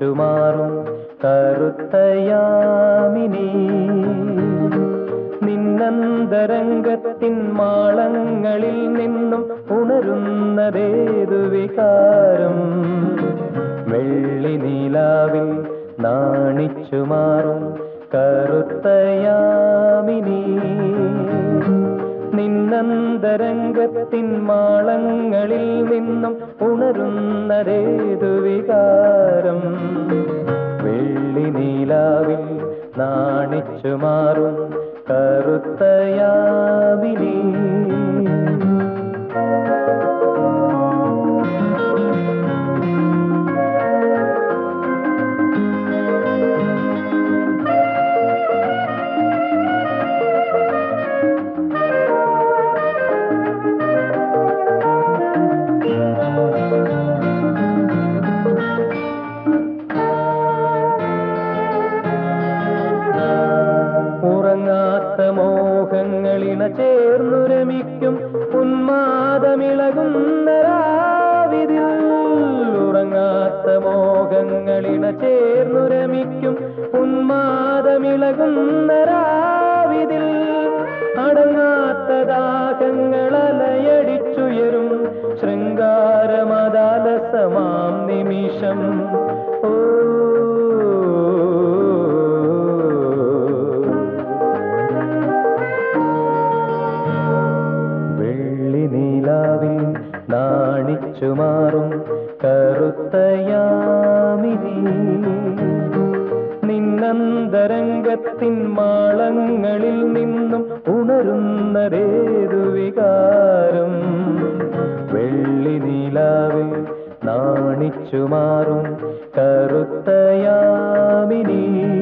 നാണിച്ചുമാറും കറുത്തയാമിനി നിന്നന്തരംഗത്തിൻ മാളങ്ങളിൽ നിന്നും ഉണരുന്നതേതു വികാരം വെള്ളി നീലാവിൽ നാണിച്ചുമാറും കറുത്തയാമിനി നിന്നന്തരംഗത്തിൻ മാളങ്ങളിൽ നിന്നും ഉണരുന്നതേതു വികാരം വെള്ളി നീലാവിൽ നാണിച്ചുമാറും കറുത്തയാമിനി ഉറങ്ങാത്ത മോഹങ്ങളിണ ചേർന്നു രമിക്കും ഉന്മാദമിളകുന്ന രാവിതിൽ ഉറങ്ങാത്ത മോഹങ്ങളിണ ചേർന്നു രമിക്കും ഉന്മാദമിളകുന്ന രാവിതിൽ അടങ്ങാത്ത ദാഹങ്ങളലയടിച്ചുയരും ശൃംഗാരമദാലസമാം നിമിഷം നാണിച്ചുമാറും കറുത്തയാമിനി നിന്നന്തരംഗത്തിൻ മാളങ്ങളിൽ നിന്നും ഉണരുന്നതേതു വികാരം വെള്ളി നീലാവിൽ നാണിച്ചുമാറും കറുത്തയാമിനി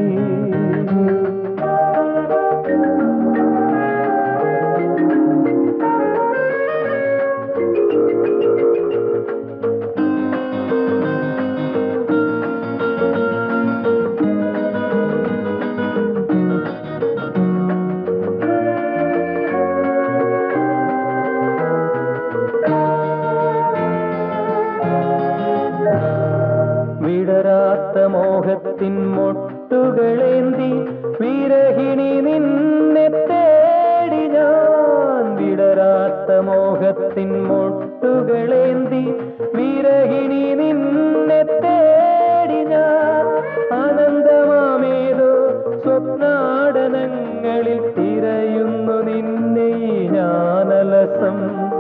വിടരാത്ത മോഹത്തിൻ മൊട്ടുകളേന്തി വിരഹിണി നിന്നെ തേടി ഞാൻ വിടരാത്ത മോഹത്തിൻ മൊട്ടുകളേന്തി വിരഹിണി നിന്നെ തേടി ഞാൻ ആനന്ദമാമേതോ സ്വപ്നാടനങ്ങളിൽ തിരയുന്നു നിന്നെ ഞാനലസം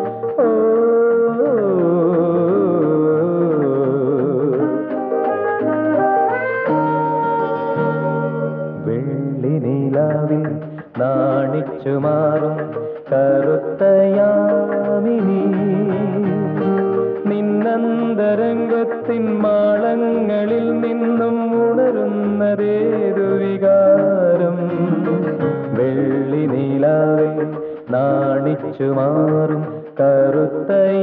നീലാവിൽ നാണിച്ചുമാറും കറുത്തയാമിനി നിന്നന്തരംഗത്തിൻ മാളങ്ങളിൽ നിന്നും ഉണരുന്നതേതു വികാരം വെള്ളി നീലാവിൽ നാണിച്ചുമാറും കറുത്തയാമിനി